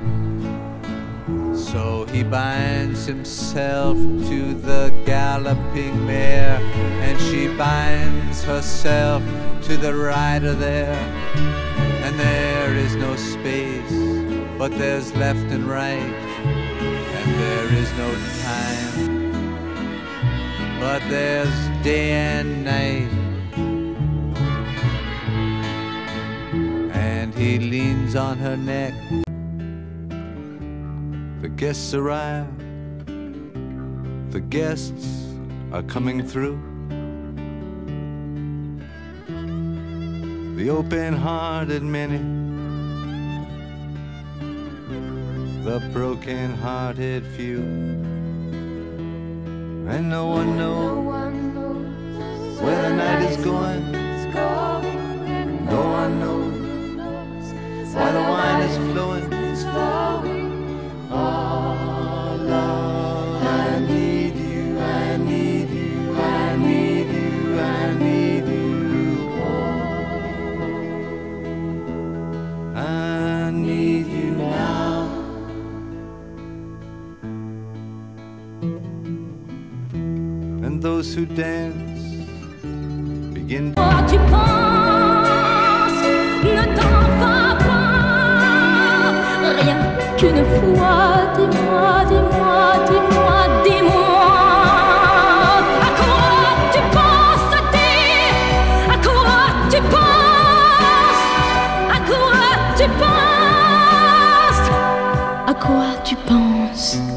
So he binds himself to the galloping mare, and she binds herself to the rider there. And there is no space, but there's left and right, and there is no time, but there's day and night. And he leans on her neck. The guests arrive, the guests are coming through. The open-hearted many, the broken-hearted few. And no one knows where the night is going. No one knows why the wine is flowing. Oh Lord, I need you, I need you, I need you, I need you. Oh, I need you now. And those who dance begin. Toi tu penses, ne t'en vas pas. Rien qu'une fois, dis-moi, dis-moi, dis-moi, dis-moi. À quoi tu penses, dis? À quoi tu penses? À quoi tu penses? À quoi tu penses?